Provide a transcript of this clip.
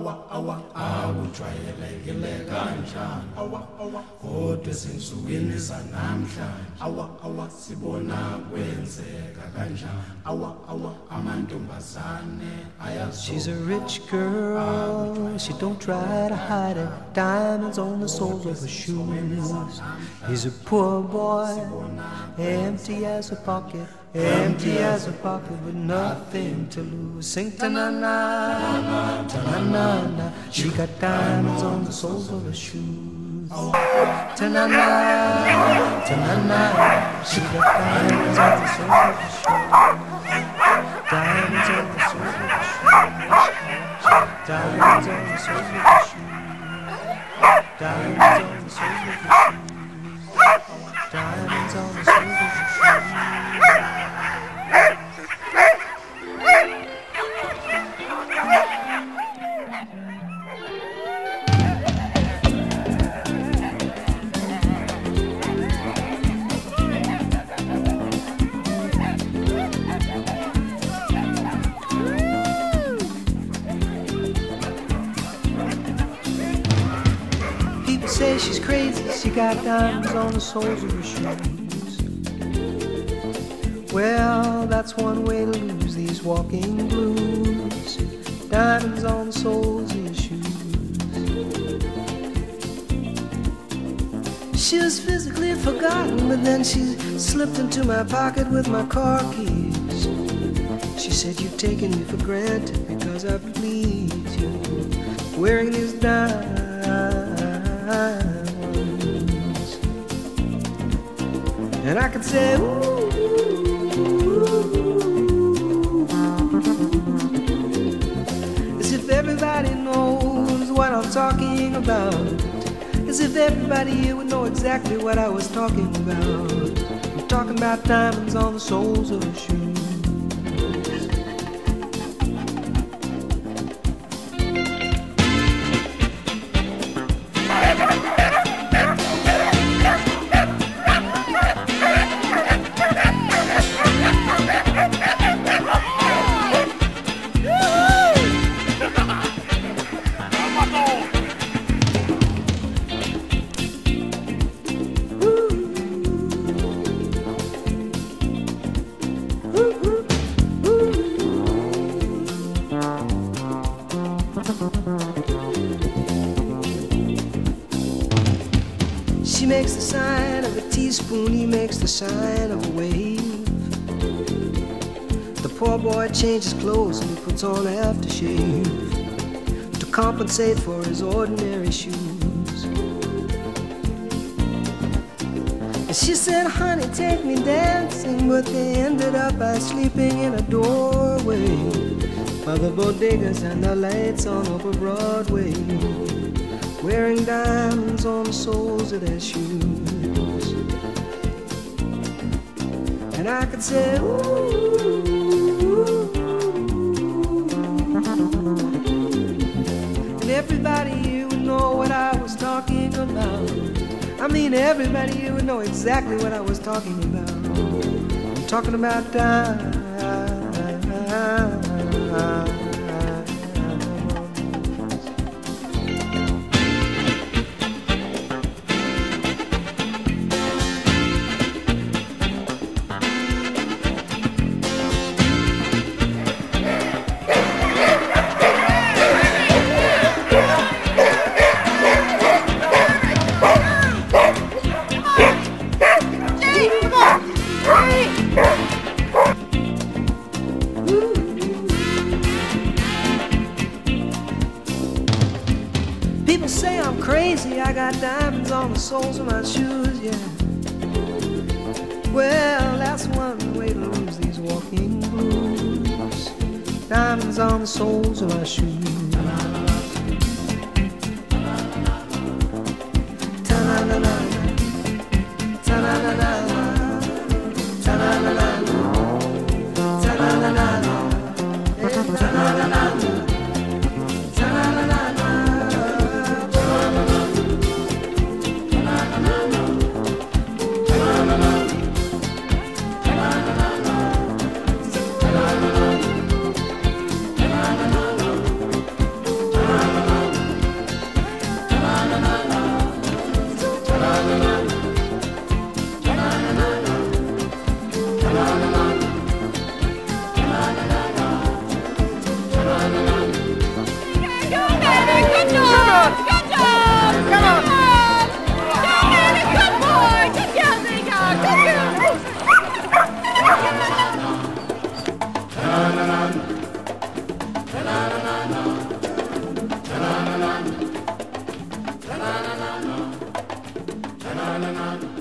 akujwayelekile kanjani kodwa ezinsukwini zanamhlanje sibona kwenzeka kanjani amantombazane ayazo. She's a rich girl, she don't try to hide it. Diamonds on the soles of her shoes. He's a poor boy, empty as a pocket, empty as a pocket with nothing to lose. Sing ta-na-na, ta-na-na-na. She got diamonds on the soles of her shoes. Ta-na-na, ta-na-na. She got diamonds on the soles of her shoes. Diamonds on the soles of her shoes. Diamonds on the soles of her shoes. Diamonds on the soles of her shoes. Diamonds on the soles of her shoes. Say she's crazy, she got diamonds on the soles of her shoes. Well, that's one way to lose these walking blues. Diamonds on the soles of your shoes. She was physically forgotten, but then she slipped into my pocket with my car keys. She said, you've taken me for granted because I please you, wearing these diamonds. And I could say, ooh, as if everybody knows what I'm talking about, as if everybody here would know exactly what I was talking about. I'm talking about diamonds on the soles of her shoes. She makes the sign of a teaspoon, he makes the sign of a wave. The poor boy changes clothes and he puts on aftershave to compensate for his ordinary shoes. And she said, honey, take me dancing, but they ended up by sleeping in a doorway by the bodegas and the lights on over Broadway, wearing diamonds on the soles of their shoes. And I could say, ooh, and everybody here would know what I was talking about. I mean, everybody here would know exactly what I was talking about. I'm talking about diamonds. People say I'm crazy, I got diamonds on the soles of my shoes, yeah. Well, that's one way to lose these walking blues. Diamonds on the soles of my shoes. Ta-na-na-na, ta-na-na-na, ta-na-na-na, ta-na-na-na, ta-na-na-na. na na na